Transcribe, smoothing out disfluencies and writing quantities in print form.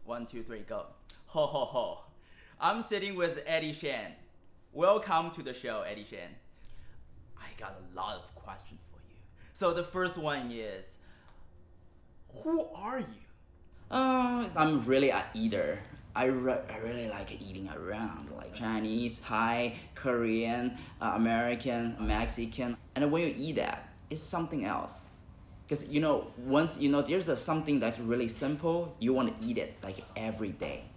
1, 2, 3, go. Ho, ho, ho. I'm sitting with Eddie Shan. Welcome to the show, Eddie Shan. I got a lot of questions for you. So the first one is, who are you? I'm really an eater. I really like eating around, like Chinese, Thai, Korean, American, Mexican. And when you eat that, it's something else. Because once there's something that's really simple, you want to eat it like every day.